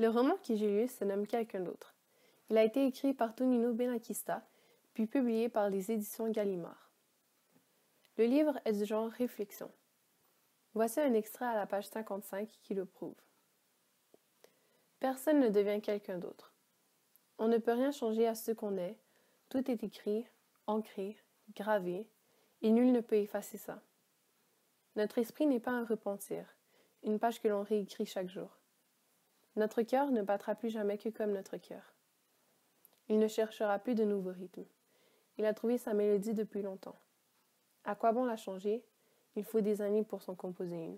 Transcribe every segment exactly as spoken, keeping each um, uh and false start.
Le roman que j'ai lu se nomme Quelqu'un d'autre. Il a été écrit par Tonino Benakista, puis publié par les éditions Gallimard. Le livre est du genre réflexion. Voici un extrait à la page cinquante-cinq qui le prouve. Personne ne devient quelqu'un d'autre. On ne peut rien changer à ce qu'on est. Tout est écrit, ancré, gravé, et nul ne peut effacer ça. Notre esprit n'est pas un repentir, une page que l'on réécrit chaque jour. Notre cœur ne battra plus jamais que comme notre cœur. Il ne cherchera plus de nouveaux rythmes. Il a trouvé sa mélodie depuis longtemps. À quoi bon la changer? Il faut des années pour s'en composer une.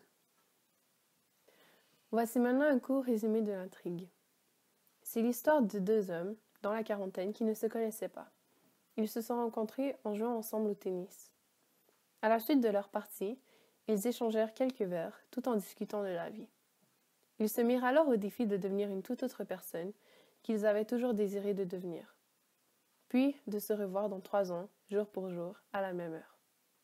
Voici maintenant un court résumé de l'intrigue. C'est l'histoire de deux hommes, dans la quarantaine, qui ne se connaissaient pas. Ils se sont rencontrés en jouant ensemble au tennis. À la suite de leur partie, ils échangèrent quelques vers, tout en discutant de la vie. Ils se mirent alors au défi de devenir une toute autre personne qu'ils avaient toujours désiré de devenir. Puis de se revoir dans trois ans, jour pour jour, à la même heure.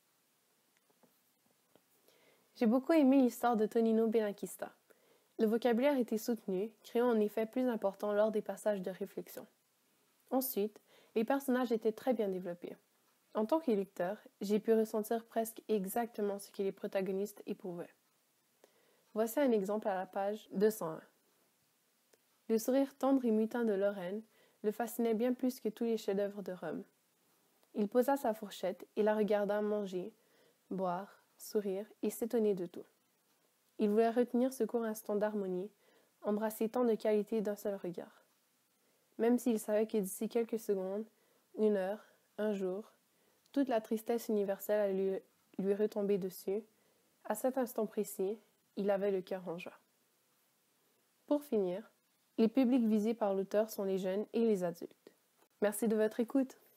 J'ai beaucoup aimé l'histoire de Tonino Benakista. Le vocabulaire était soutenu, créant un effet plus important lors des passages de réflexion. Ensuite, les personnages étaient très bien développés. En tant que lecteur, j'ai pu ressentir presque exactement ce que les protagonistes éprouvaient. Voici un exemple à la page deux cent un. Le sourire tendre et mutin de Lorraine le fascinait bien plus que tous les chefs-d'œuvre de Rome. Il posa sa fourchette et la regarda manger, boire, sourire et s'étonner de tout. Il voulait retenir ce court instant d'harmonie, embrasser tant de qualités d'un seul regard. Même s'il savait que d'ici quelques secondes, une heure, un jour, toute la tristesse universelle allait lui, lui retomber dessus, à cet instant précis, il avait le cœur en joie. Pour finir, les publics visés par l'auteur sont les jeunes et les adultes. Merci de votre écoute.